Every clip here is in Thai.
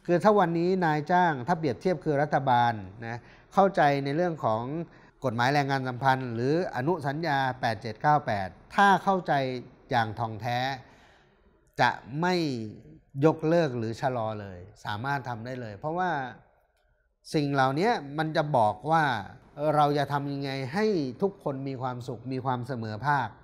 คือถ้าวันนี้นายจ้างถ้าเปรียบเทียบคือรัฐบาลนะเข้าใจในเรื่องของกฎหมายแรงงานสัมพันธ์หรืออนุสัญญา8798ถ้าเข้าใจอย่างท่องแท้จะไม่ยกเลิกหรือชะลอเลยสามารถทำได้เลยเพราะว่าสิ่งเหล่านี้มันจะบอกว่าเราจะทำยังไงให้ทุกคนมีความสุขมีความเสมอภาค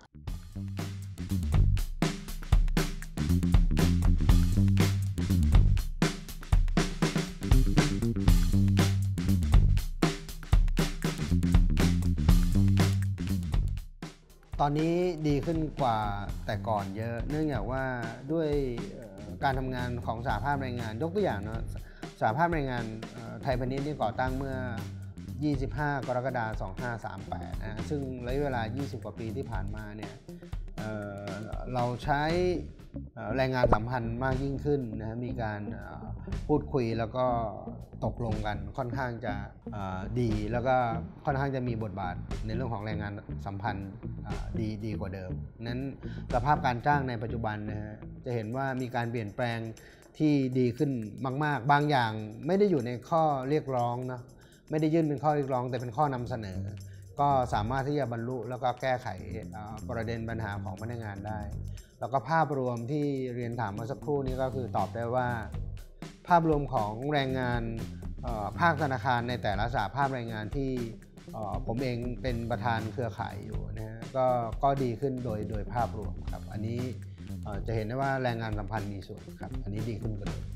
ตอนนี้ดีขึ้นกว่าแต่ก่อนเยอะเนื่องจากว่าด้วยการทำงานของสหภาพแรงงานยกตัวอย่างนะสหภาพแรงงานไทยพาณิชย์ที่ก่อตั้งเมื่อ25 กรกฎาคม 2538นะซึ่งระยะเวลา20 กว่าปีที่ผ่านมาเนี่ยเราใช้แรงงานสัมพันธ์มากยิ่งขึ้นนะมีการพูดคุยแล้วก็ตกลงกันค่อนข้างจะดีแล้วก็ค่อนข้างจะมีบทบาทในเรื่องของแรงงานสัมพันธ์ดีกว่าเดิมนั้นสภาพการจ้างในปัจจุบันนะฮะจะเห็นว่ามีการเปลี่ยนแปลงที่ดีขึ้นมากๆบางอย่างไม่ได้อยู่ในข้อเรียกร้องนะไม่ได้ยื่นเป็นข้อเรียกร้องแต่เป็นข้อนำเสนอก็สามารถที่จะบรรลุแล้วก็แก้ไขประเด็นปัญหาของพนักงานได้แล้วก็ภาพรวมที่เรียนถามเมื่อสักครู่นี้ก็คือตอบได้ว่าภาพรวมของแรงงานภาคธนาคารในแต่ละสหภาพแรงงานที่ผมเองเป็นประธานเครือข่ายอยู่นะฮะก็ดีขึ้นโดยภาพรวมครับอันนี้จะเห็นได้ว่าแรงงานสัมพันธ์มีส่วนครับอันนี้ดีขึ้นกว่าเดิม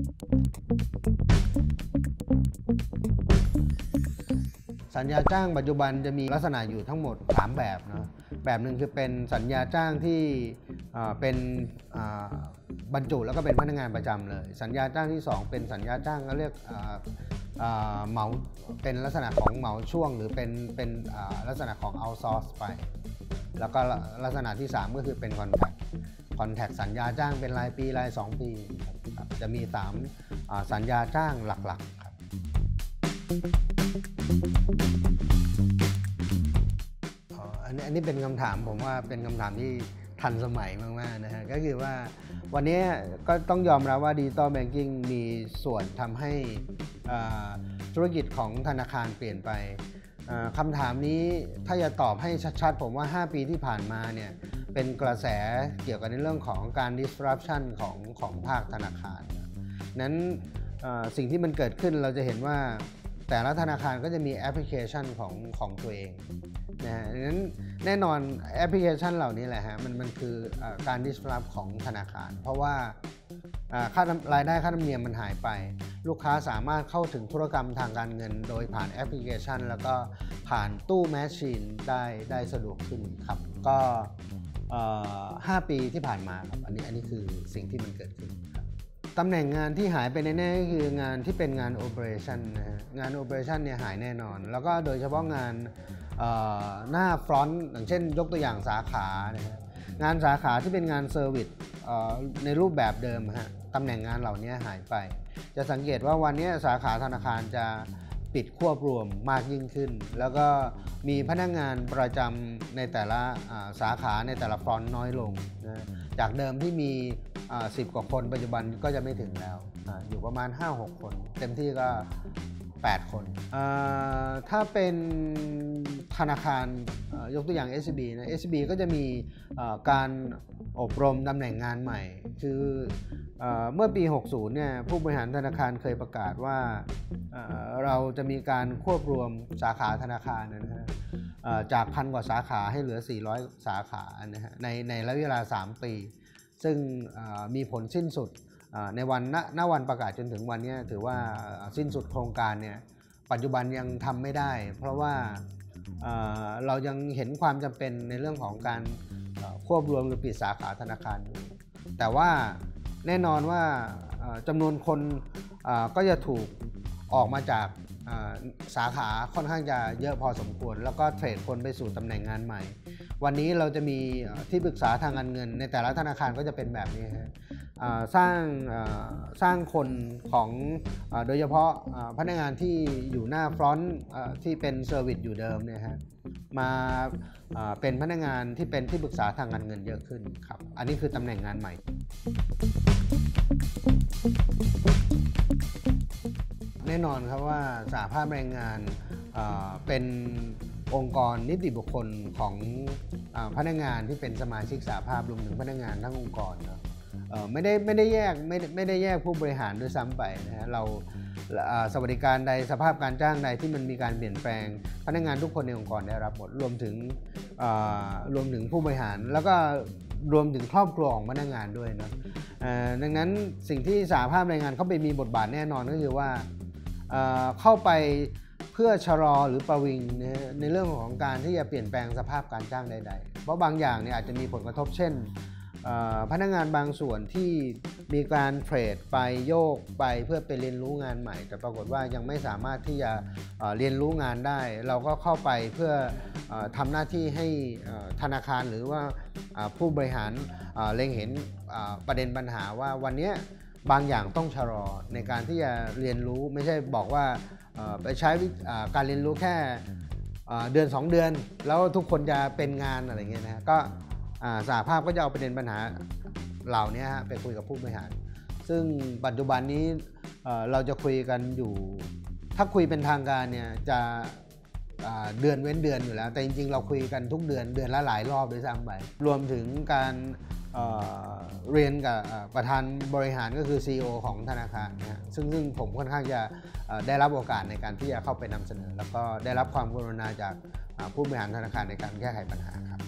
สัญญาจ้างปัจจุบันจะมีลักษณะอยู่ทั้งหมด3แบบนะแบบหนึ่งคือเป็นสัญญาจ้างที่เป็นบรรจุแล้วก็เป็นพนักงานประจำเลยสัญญาจ้างที่2เป็นสัญญาจ้างก็เรียกเหมาเป็นลักษณะของเหมาช่วงหรือเป็นลักษณะของเอาท์ซอร์สไปแล้วก็ลักษณะที่3ก็คือเป็นคอนแทคสัญญาจ้างเป็นรายปีราย2ปีครับจะมี3สัญญาจ้างหลักๆครับอันนี้เป็นคำถามผมว่าเป็นคำถามที่ทันสมัยมากๆนะฮะก็คือว่าวันนี้ก็ต้องยอมรับว่าดิจิตอลแบงกิ้งมีส่วนทำให้ธุรกิจของธนาคารเปลี่ยนไปคำถามนี้ถ้าจะตอบให้ชัดๆผมว่า5 ปีที่ผ่านมาเนี่ยเป็นกระแสเกี่ยวกับในเรื่องของการ disruption ของภาคธนาคารนั้นสิ่งที่มันเกิดขึ้นเราจะเห็นว่าแต่ละธนาคารก็จะมีแอปพลิเคชันของตัวเองนะฮะดังนั้นแน่นอนแอปพลิเคชันเหล่านี้แหละฮะมันคือการ disrupt ของธนาคารเพราะว่ารายได้ค่าธรรมเนียมมันหายไปลูกค้าสามารถเข้าถึงธุรกรรมทางการเงินโดยผ่านแอปพลิเคชันแล้วก็ผ่านตู้แมชชีนได้สะดวกขึ้นครับก็5 ปีที่ผ่านมาครับอันนี้คือสิ่งที่มันเกิดขึ้นตำแหน่งงานที่หายไปแน่ๆก็คืองานที่เป็นงานโอเปอเรชั่นนะฮะงานโอเปอเรชั่นเนี่ยหายแน่นอนแล้วก็โดยเฉพาะงานหน้าฟรอนต์อย่างเช่นยกตัวอย่างสาขานะฮะงานสาขาที่เป็นงานเซอร์วิสในรูปแบบเดิมฮะตำแหน่งงานเหล่านี้หายไปจะสังเกตว่าวันนี้สาขาธนาคารจะปิดควบรวมมากยิ่งขึ้นแล้วก็มีพนักงานประจำในแต่ละสาขาในแต่ละฟรอนต์น้อยลงนะจากเดิมที่มี10 กว่าคนปัจจุบันก็จะไม่ถึงแล้วอยู่ประมาณ 5-6 คนเต็มที่ก็8 คนถ้าเป็นธนาคารยกตัวอย่าง SCB นะ SCB ก็จะมีการอบรมตำแหน่งงานใหม่คือเมื่อปี 60 เนี่ยผู้บริหารธนาคารเคยประกาศว่าเราจะมีการควบรวมสาขาธนาคารนะฮะจาก1,000 กว่าสาขาให้เหลือ400 สาขานะฮะในระยะเวลา3 ปีซึ่งมีผลสิ้นสุดในวันประกาศจนถึงวันนี้ถือว่าสิ้นสุดโครงการเนี่ยปัจจุบันยังทำไม่ได้เพราะว่าเรายังเห็นความจำเป็นในเรื่องของการควบรวมหรือปิดสาขาธนาคารอยู่แต่ว่าแน่นอนว่าจำนวนคนก็จะถูกออกมาจากสาขาค่อนข้างจะเยอะพอสมควรแล้วก็เทรดคนไปสู่ตำแหน่งงานใหม่วันนี้เราจะมีที่ปรึกษาทางการเงินในแต่ละธนาคารก็จะเป็นแบบนี้ฮะสร้างคนของโดยเฉพาะพนักงานที่อยู่หน้าฟรอนต์ที่เป็นเซอร์วิสอยู่เดิมเนี่ยฮะมาเป็นพนักงานที่เป็นที่ปรึกษาทางการเงินเยอะขึ้นครับอันนี้คือตำแหน่งงานใหม่น่นอนครับว่าสหภาพแรงงานเป็นองค์กรนิติบุคคลของพนักงานที่เป็นสมาชิกสหภาพรวมถึงพนักงานทั้งองค์กรเนาะไม่ได้แยกผู้บริหารด้วยซ้ำไปนะฮะเราสวัสดิการใดสภาพการจ้างใดที่มันมีการเปลี่ยนแปลงพนักงานทุกคนในองค์กรได้รับหมดรวมถึงผู้บริหารแล้วก็รวมถึงครอบครัวของพนักงานด้วยเนาะดังนั้นสิ่งที่สหภาพแรงงานเข้าไปมีบทบาทแน่นอนก็คือว่าเข้าไปเพื่อชะลอหรือประวิงในเรื่องของการที่จะเปลี่ยนแปลงสภาพการจ้างใดๆเพราะบางอย่างเนี่ยอาจจะมีผลกระทบเช่นพนักงานบางส่วนที่มีการเทรดไปโยกไปเพื่อไปเรียนรู้งานใหม่แต่ปรากฏว่ายังไม่สามารถที่จะเรียนรู้งานได้เราก็เข้าไปเพื่อทำหน้าที่ให้ธนาคารหรือว่าผู้บริหารเล็งเห็นประเด็นปัญหาว่าวันนี้บางอย่างต้องชะลอในการที่จะเรียนรู้ไม่ใช่บอกว่าไปใช้การเรียนรู้แค่เดือน2 เดือนแล้วทุกคนจะเป็นงานอะไรเงี้ยนะก็สหภาพก็จะเอาประเด็นปัญหาเหล่านี้ไปคุยกับผู้บริหารซึ่งปัจจุบันนี้เราจะคุยกันอยู่ถ้าคุยเป็นทางการเนี่ยจะเดือนเว้นเดือนอยู่แล้วแต่จริงๆเราคุยกันทุกเดือนละหลายรอบด้วยซ้ำไปรวมถึงการเรียนกับประธานบริหารก็คือ CEO ของธนาคารนะซึ่งผมค่อนข้างจะได้รับโอกาสในการที่จะเข้าไปนำเสนอแล้วก็ได้รับความกรุณาจากผู้บริหารธนาคารในการแก้ไขปัญหาครับ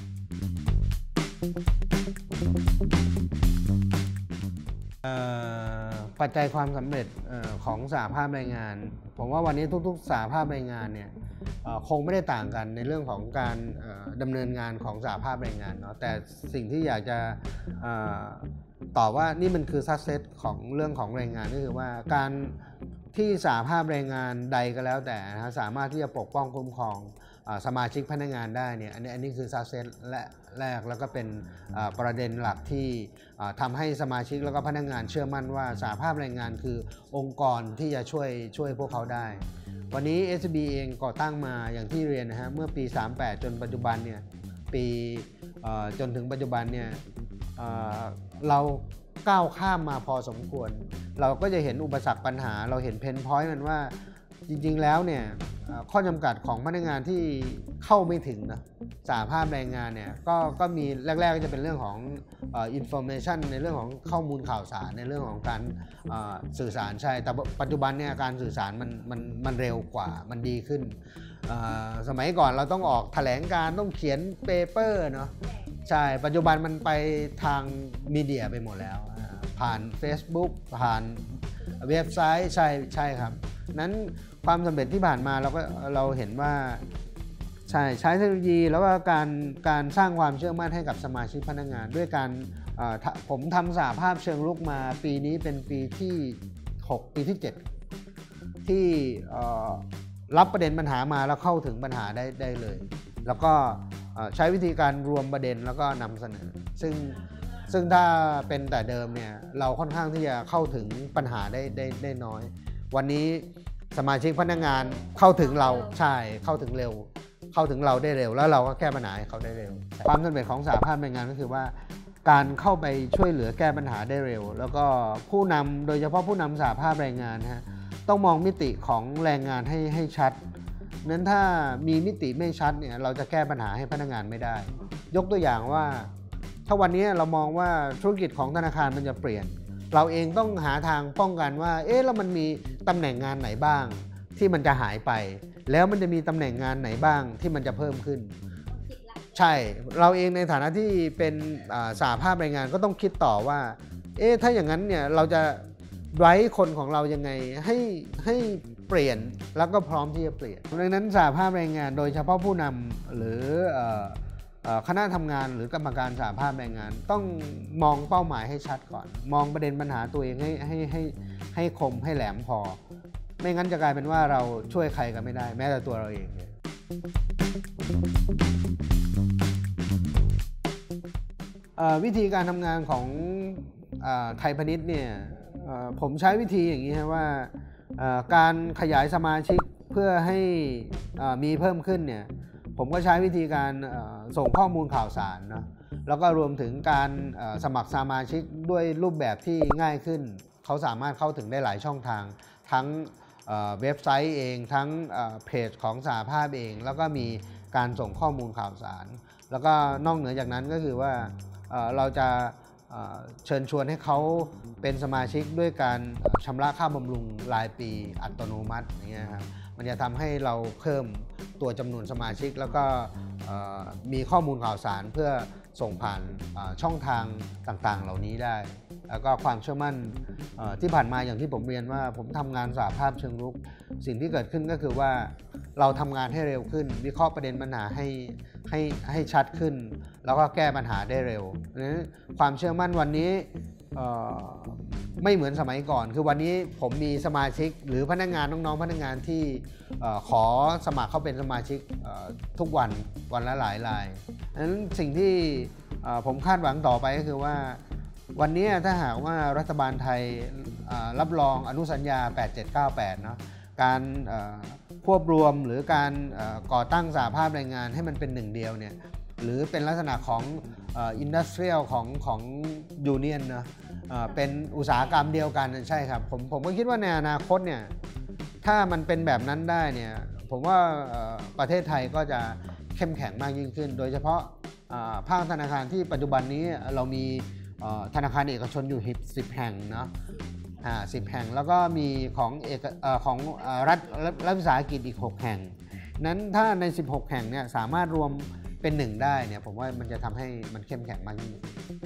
ปัจจัยความสำเร็จของสหภาพแรงงานผมว่าวันนี้ทุกๆสหภาพแรงงานเนี่ยคงไม่ได้ต่างกันในเรื่องของการดำเนินงานของสหภาพแรงงานเนาะแต่สิ่งที่อยากจะตอบว่านี่มันคือ success ของเรื่องของแรงงานก็คือว่าการที่สหภาพแรงงานใดก็แล้วแต่นะสามารถที่จะปกป้องคุ้มครองสมาชิกพนักงานได้เนี่ยอันนี้คือ success แรกแล้วก็เป็นประเด็นหลักที่ทำให้สมาชิกแล้วก็พนักงานเชื่อมั่นว่าสหภาพแรงงานคือองค์กรที่จะช่วยพวกเขาได้วันนี้ SCB เองก่อตั้งมาอย่างที่เรียนนะฮะเมื่อปี38จนปัจจุบันเนี่ยจนถึงปัจจุบันเนี่ยเราก้าวข้ามมาพอสมควรเราก็จะเห็นอุปสรรคปัญหาเราเห็นเพนพอยต์มันว่าจริงๆแล้วเนี่ยข้อจำกัดของพนักงานที่เข้าไม่ถึงนะสหภาพแรงงานเนี่ยก็มีแรกๆก็จะเป็นเรื่องของinformation ในเรื่องของข้อมูลข่าวสารในเรื่องของการสื่อสารใช่แต่ปัจจุบันเนี่ยการสื่อสารมันเร็วกว่ามันดีขึ้นสมัยก่อนเราต้องออกแถลงการต้องเขียนเปเปอร์เนาะใช่ปัจจุบันมันไปทางมีเดียไปหมดแล้วผ่าน Facebook ผ่านเว็บไซต์ใช่ครับนั้นความสำเร็จที่ผ่านมาเราเห็นว่าใช้เทคโนโลยีแล้วก็การสร้างความเชื่อมั่นให้กับสมาชิกพนักงานด้วยการผมทำสหภาพเชิงรุกมาปีนี้เป็นปีที่6ปีที่7ที่รับประเด็นปัญหามาแล้วเข้าถึงปัญหาได้เลยแล้วก็ใช้วิธีการรวมประเด็นแล้วก็นำเสนอซึ่งถ้าเป็นแต่เดิมเนี่ยเราค่อนข้างที่จะเข้าถึงปัญหาได้น้อยวันนี้สมาชิกพนักงานเข้าถึงเราใช่เข้าถึงเร็วเข้าถึงเราได้เร็วแล้วเราก็แก้ปัญหาให้เขาได้เร็วความสำเร็จของสหภาพแรงงานก็คือว่าการเข้าไปช่วยเหลือแก้ปัญหาได้เร็วแล้วก็ผู้นำโดยเฉพาะผู้นำสหภาพแรงงานฮะต้องมองมิติของแรงงานให้ชัดนั้นถ้ามีมิติไม่ชัดเนี่ยเราจะแก้ปัญหาให้พนักงานไม่ได้ยกตัวอย่างว่าถ้าวันนี้เรามองว่าธุรกิจของธนาคารมันจะเปลี่ยนเราเองต้องหาทางป้องกันว่าแล้วมันมีตำแหน่งงานไหนบ้างที่มันจะหายไปแล้วมันจะมีตำแหน่งงานไหนบ้างที่มันจะเพิ่มขึ้นใช่เราเองในฐานะที่เป็นสหภาพแรงงานก็ต้องคิดต่อว่าถ้าอย่างนั้นเนี่ยเราจะไว้คนของเรายังไงให้เปลี่ยนแล้วก็พร้อมที่จะเปลี่ยนดังนั้นสหภาพแรงงานโดยเฉพาะผู้นำหรือคณะทำงานหรือกรรมการสหภาพแรงงานต้องมองเป้าหมายให้ชัดก่อนมองประเด็นปัญหาตัวเองให้คมให้แหลมพอไม่งั้นจะกลายเป็นว่าเราช่วยใครกันไม่ได้แม้แต่ตัวเราเองเนี่ยวิธีการทำงานของไทยพาณิชย์เนี่ยผมใช้วิธีอย่างนี้ครับว่าการขยายสมาชิกเพื่อให้มีเพิ่มขึ้นเนี่ยผมก็ใช้วิธีการส่งข้อมูลข่าวสารนะแล้วก็รวมถึงการสมัครสมาชิกด้วยรูปแบบที่ง่ายขึ้นเขาสามารถเข้าถึงได้หลายช่องทางทั้งเว็บไซต์เองทั้งเพจของสหภาพเองแล้วก็มีการส่งข้อมูลข่าวสารแล้วก็นอกเหนือจากนั้นก็คือว่าเราจะเชิญชวนให้เขาเป็นสมาชิกด้วยการชำระค่าบำรุงรายปีอัตโนมัติอย่างเงี้ยครับมันจะทำให้เราเพิ่มตัวจำนวนสมาชิกแล้วก็มีข้อมูลข่าวสารเพื่อส่งผ่านช่องทางต่างๆเหล่านี้ได้แล้วก็ความเชื่อมั่นที่ผ่านมาอย่างที่ผมเรียนว่าผมทำงานสหภาพเชิงรุกสิ่งที่เกิดขึ้นก็คือว่าเราทำงานให้เร็วขึ้นวิเคราะห์ประเด็นปัญหาให้ชัดขึ้นแล้วก็แก้ปัญหาได้เร็วความเชื่อมั่นวันนี้ไม่เหมือนสมัยก่อนคือวันนี้ผมมีสมาชิกหรือพนักงานน้องๆพนักงานที่ขอสมัครเข้าเป็นสมาชิกทุกวันละหลายรายดังนั้นสิ่งที่ผมคาดหวังต่อไปก็คือว่าวันนี้ถ้าหากว่ารัฐบาลไทยรับรองอนุสัญญา 8798 เนาะการควบรวมหรือการก่อตั้งสหภาพแรงงานให้มันเป็นหนึ่งเดียวเนี่ยหรือเป็นลักษณะของอินดัสเทรียลของยูเนียนนะเป็นอุตสาหกรรมเดียวกันใช่ครับผมก็คิดว่าในอนาคตเนี่ยถ้ามันเป็นแบบนั้นได้เนี่ยผมว่าประเทศไทยก็จะเข้มแข็งมากยิ่งขึ้นโดยเฉพาะภาคธนาคารที่ปัจจุบันนี้เรามีธนาคารเอกชนอยู่10 แห่งเนาะ10 แห่งแล้วก็มีของรัฐวิสาหกิจอีก6 แห่งนั้นถ้าใน16 แห่งเนี่ยสามารถรวมเป็นหนึ่งได้เนี่ยผมว่ามันจะทำให้มันเข้มแข็งมากยิ่ง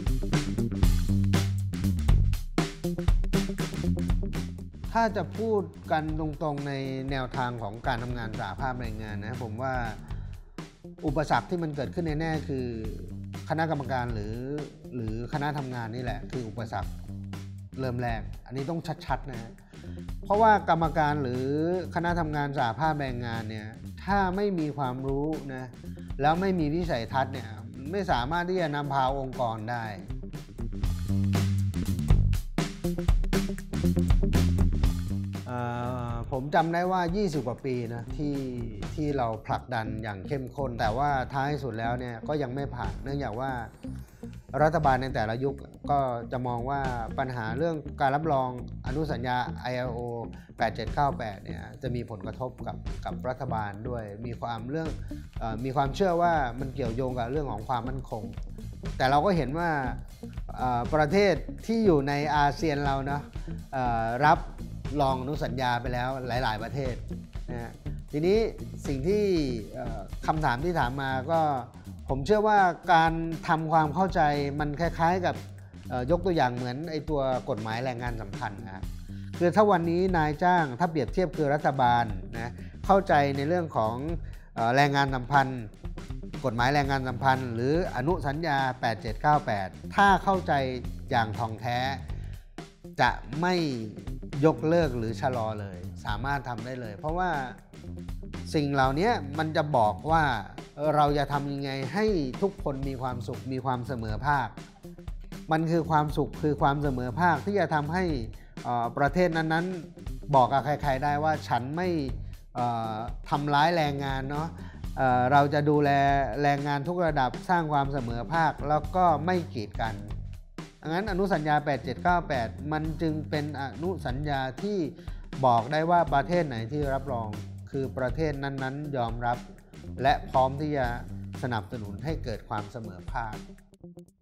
ถ้าจะพูดกันตรงๆในแนวทางของการทำงานสหภาพแรงงานนะผมว่าอุปสรรคที่มันเกิดขึ้นแน่ๆคือคณะกรรมการหรือคณะทำงานนี่แหละคืออุปสรรคเริ่มแรกอันนี้ต้องชัดๆนะเพราะว่ากรรมการหรือคณะทำงานสหภาพแรงงานเนี่ยถ้าไม่มีความรู้นะแล้วไม่มีวิสัยทัศน์เนี่ยไม่สามารถที่จะนำพาองค์กรได้ผมจำได้ว่า20 กว่าปีนะที่เราผลักดันอย่างเข้มข้นแต่ว่าท้ายสุดแล้วเนี่ยก็ยังไม่ผ่านเนื่องจากว่ารัฐบาลในแต่ละยุคก็จะมองว่าปัญหาเรื่องการรับรองอนุสัญญา ILO 8798เนี่ยจะมีผลกระทบกับรัฐบาลด้วยมีความเชื่อว่ามันเกี่ยวโยงกับเรื่องของความมั่นคงแต่เราก็เห็นว่าประเทศที่อยู่ในอาเซียนเรานะรับรองอนุสัญญาไปแล้วหลายๆประเทศนะทีนี้สิ่งที่คำถามที่ถามมาก็ผมเชื่อว่าการทำความเข้าใจมันคล้ายๆกับยกตัวอย่างเหมือนไอ้ตัวกฎหมายแรงงานสัมพันธ์นะครับคือถ้าวันนี้นายจ้างถ้าเปรียบเทียบคือรัฐบาลนะเข้าใจในเรื่องของแรงงานสัมพันธ์กฎหมายแรงงานสัมพันธ์หรืออนุสัญญา 8798 ถ้าเข้าใจอย่างท่องแท้จะไม่ยกเลิกหรือชะลอเลยสามารถทำได้เลยเพราะว่าสิ่งเหล่านี้มันจะบอกว่าเราจะทำยังไงให้ทุกคนมีความสุขมีความเสมอภาคมันคือความสุขคือความเสมอภาคที่จะทำให้ประเทศนั้นๆบอกกับใครๆได้ว่าฉันไม่ทำร้ายแรงงานเนาะเราจะดูแลแรงงานทุกระดับสร้างความเสมอภาคแล้วก็ไม่กีดกันงั้นอนุสัญญา 8798 มันจึงเป็นอนุสัญญาที่บอกได้ว่าประเทศไหนที่รับรองคือประเทศนั้นๆยอมรับและพร้อมที่จะสนับสนุนให้เกิดความเสมอภาค